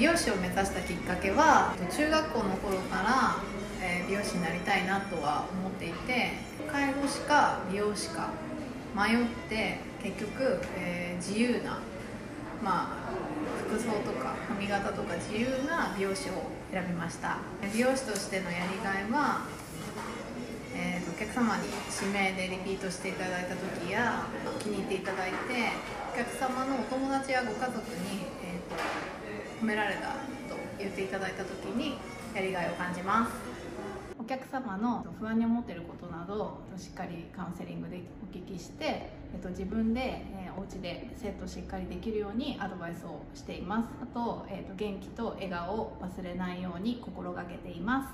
美容師を目指したきっかけは中学校の頃から、美容師になりたいなとは思っていて、介護士か美容師か迷って結局、自由な、服装とか髪型とか自由な美容師を選びました。美容師としてのやりがいは、お客様に指名でリピートしていただいた時や気に入っていただいて、お客様のお友達やご家族に、褒められたと言っていただいた時にやりがいを感じます。お客様の不安に思っていることなどをしっかりカウンセリングでお聞きして、自分で、お家でセットしっかりできるようにアドバイスをしています。あと、元気と笑顔を忘れないように心がけています。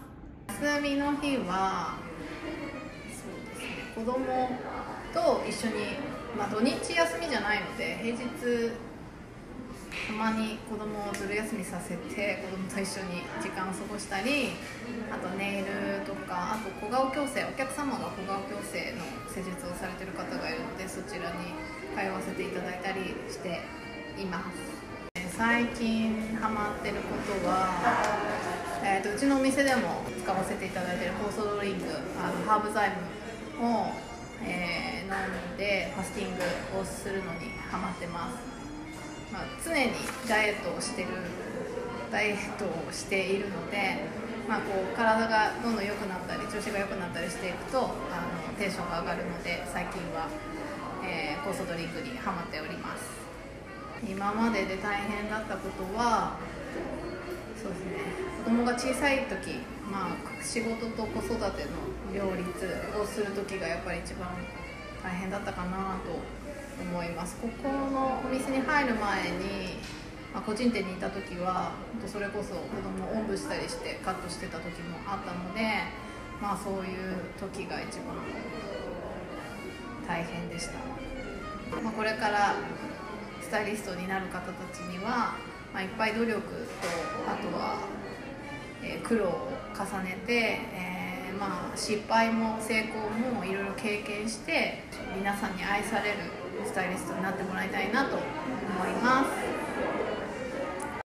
休みの日はそうですね、子供と一緒に、土日休みじゃないので平日たまに子供をずる休みさせて子供と一緒に時間を過ごしたり、あとネイルとか、あと小顔矯正、お客様が小顔矯正の施術をされている方がいるのでそちらに通わせていただいたりしています。最近ハマってることは、うちのお店でも使わせていただいている酵素ドリンク、ハーブザイムを、飲んでファスティングをするのにハマってます。常にダイエットをしているので、体がどんどん良くなったり調子が良くなったりしていくとテンションが上がるので、最近は、酵素ドリンクにハマっております。今までで大変だったことはそうですね、子供が小さい時、仕事と子育ての両立をする時がやっぱり一番大変だったかなと思います。ここのお店に入る前に、個人店にいた時はそれこそ子供をおんぶしたりしてカットしてた時もあったので、そういう時が一番大変でした。これからスタイリストになる方たちには、いっぱい努力とあとは、苦労を重ねて、失敗も成功もいろいろ経験して皆さんに愛されるスタイリストになってもらいたいなと思います。